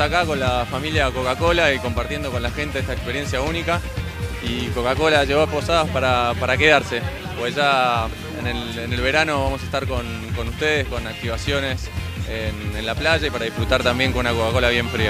acá con la familia Coca-Cola y compartiendo con la gente esta experiencia única. Y Coca-Cola llegó a Posadas para quedarse, pues ya en el verano vamos a estar con ustedes, con activaciones en la playa y para disfrutar también con una Coca-Cola bien fría.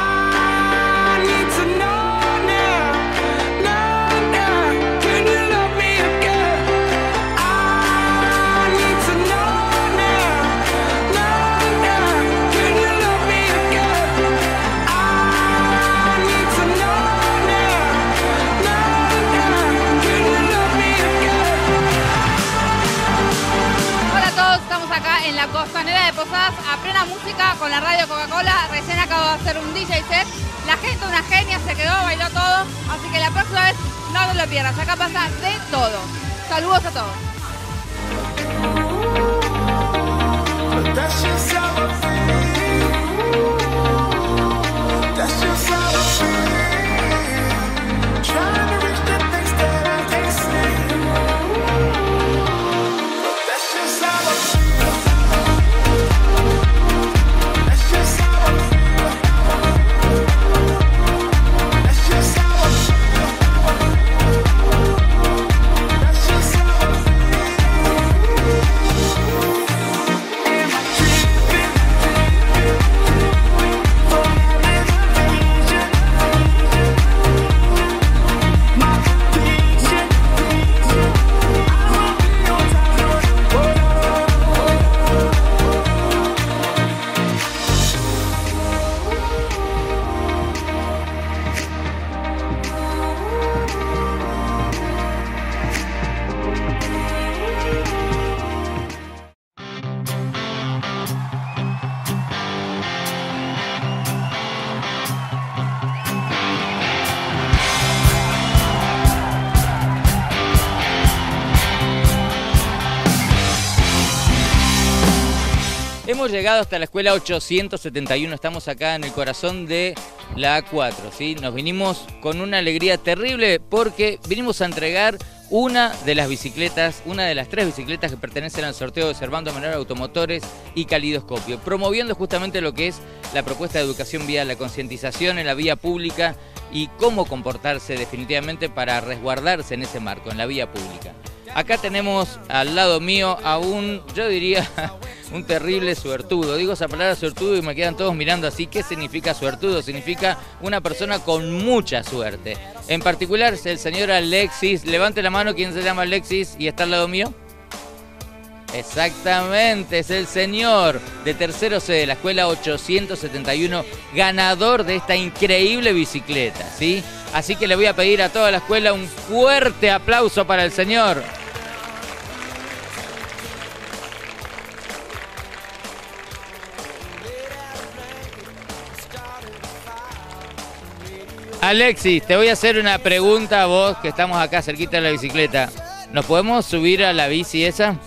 En la costanera de Posadas, a plena música con la radio Coca-Cola. Recién acabo de hacer un DJ set. La gente, una genia, se quedó, bailó todo. Así que la próxima vez no te lo pierdas. Acá pasa de todo. Saludos a todos. Hemos llegado hasta la escuela 871, estamos acá en el corazón de la A4, ¿sí? Nos vinimos con una alegría terrible porque vinimos a entregar una de las bicicletas, una de las 3 bicicletas que pertenecen al sorteo de Servando Menor Automotores y Calidoscopio, promoviendo justamente lo que es la propuesta de educación vial, la concientización en la vía pública y cómo comportarse definitivamente para resguardarse en ese marco, en la vía pública. Acá tenemos al lado mío a un, yo diría, un terrible suertudo. Digo esa palabra suertudo y me quedan todos mirando así. ¿Qué significa suertudo? Significa una persona con mucha suerte. En particular es el señor Alexis. Levante la mano, ¿quién se llama Alexis y está al lado mío? Exactamente, es el señor de tercero C de la escuela 871, ganador de esta increíble bicicleta, ¿sí? Así que le voy a pedir a toda la escuela un fuerte aplauso para el señor. Alexis, te voy a hacer una pregunta a vos, que estamos acá cerquita de la bicicleta. ¿Nos podemos subir a la bici esa?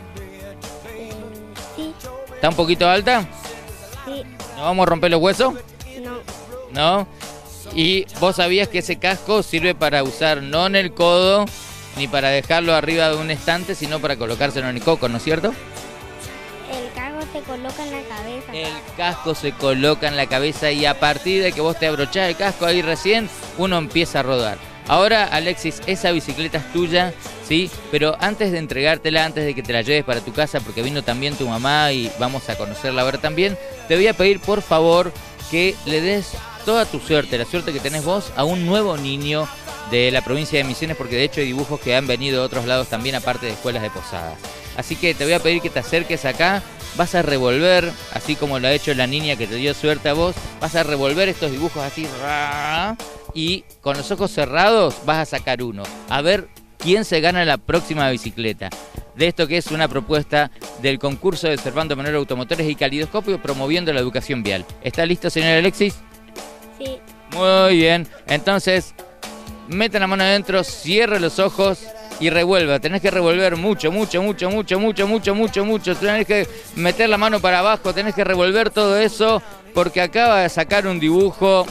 Sí. ¿Está un poquito alta? Sí. ¿No vamos a romper los huesos? No. ¿No? Y vos sabías que ese casco sirve para usar no en el codo, ni para dejarlo arriba de un estante, sino para colocárselo en el coco, ¿no es cierto? El casco se coloca en la cabeza. El casco se coloca en la cabeza y a partir de que vos te abrochás el casco ahí recién, uno empieza a rodar. Ahora, Alexis, esa bicicleta es tuya, ¿sí? Pero antes de entregártela, antes de que te la lleves para tu casa, porque vino también tu mamá y vamos a conocerla ahora también, te voy a pedir, por favor, que le des toda tu suerte, la suerte que tenés vos, a un nuevo niño de la provincia de Misiones, porque de hecho hay dibujos que han venido de otros lados también, aparte de escuelas de Posadas. Así que te voy a pedir que te acerques acá, vas a revolver, así como lo ha hecho la niña que te dio suerte a vos, vas a revolver estos dibujos así, y con los ojos cerrados vas a sacar uno. A ver quién se gana la próxima bicicleta. De esto que es una propuesta del concurso de Servando Menor Automotores y Calidoscopio promoviendo la educación vial. ¿Está listo, señor Alexis? Sí. Muy bien. Entonces, mete la mano adentro, cierre los ojos y revuelva. Tenés que revolver mucho. Tenés que meter la mano para abajo, tenés que revolver todo eso porque acaba de sacar un dibujo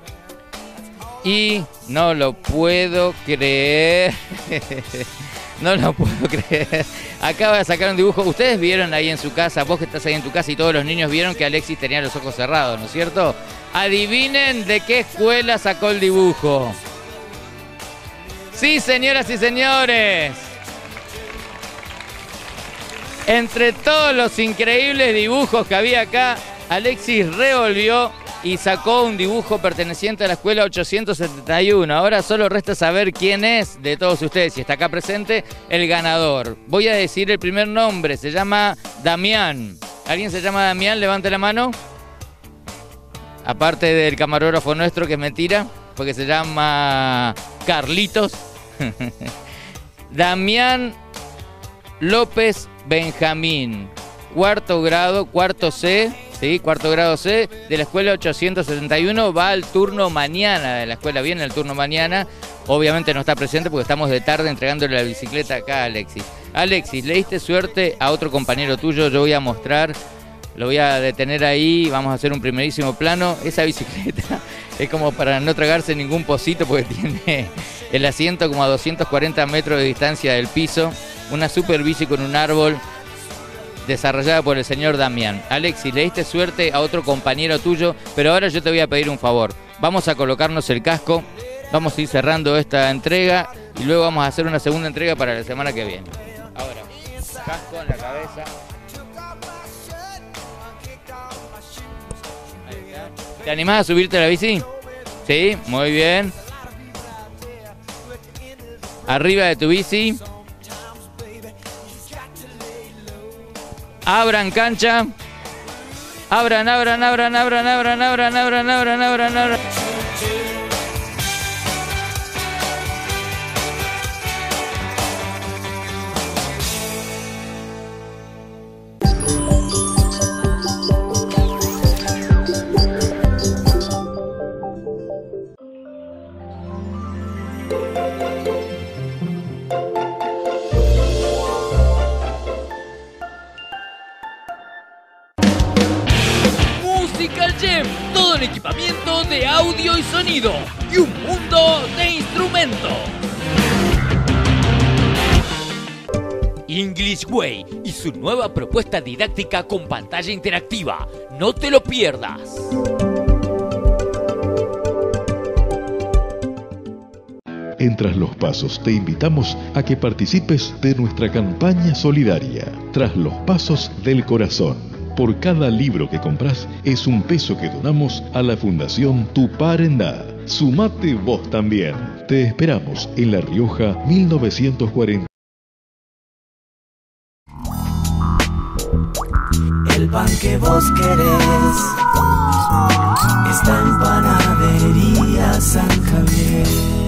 y no lo puedo creer. No lo puedo creer. Acaba de sacar un dibujo. Ustedes vieron ahí en su casa, vos que estás ahí en tu casa y todos los niños vieron que Alexis tenía los ojos cerrados, ¿no es cierto? Adivinen de qué escuela sacó el dibujo. Sí, señoras y señores. Entre todos los increíbles dibujos que había acá, Alexis revolvió y sacó un dibujo perteneciente a la escuela 871. Ahora solo resta saber quién es de todos ustedes, si está acá presente, el ganador. Voy a decir el primer nombre, se llama Damián. ¿Alguien se llama Damián? Levante la mano. Aparte del camarógrafo nuestro, que es mentira, porque se llama Carlitos. Damián López Benjamín, cuarto grado, cuarto C, ¿sí? Cuarto grado C de la escuela 871, va al turno mañana de la escuela, viene el turno mañana, obviamente no está presente porque estamos de tarde entregándole la bicicleta acá a Alexis. Alexis, le diste suerte a otro compañero tuyo, yo voy a mostrar, lo voy a detener ahí, vamos a hacer un primerísimo plano. Esa bicicleta es como para no tragarse ningún pocito porque tiene el asiento como a 240 metros de distancia del piso. Una super bici con un árbol desarrollada por el señor Damián. Alexis, le diste suerte a otro compañero tuyo, pero ahora yo te voy a pedir un favor. Vamos a colocarnos el casco, vamos a ir cerrando esta entrega y luego vamos a hacer una segunda entrega para la semana que viene. Ahora, casco en la cabeza. Ahí está. ¿Te animás a subirte a la bici? Sí, muy bien. Arriba de tu bici. Abran cancha. Abran. Musical Gem, todo el equipamiento de audio y sonido y un mundo de instrumentos. English Way y su nueva propuesta didáctica con pantalla interactiva. No te lo pierdas. En Tras los Pasos te invitamos a que participes de nuestra campaña solidaria, Tras los Pasos del Corazón. Por cada libro que compras es un peso que donamos a la Fundación Tu Parendá. Sumate vos también. Te esperamos en La Rioja 1940. El pan que vos querés está en Panadería San Javier.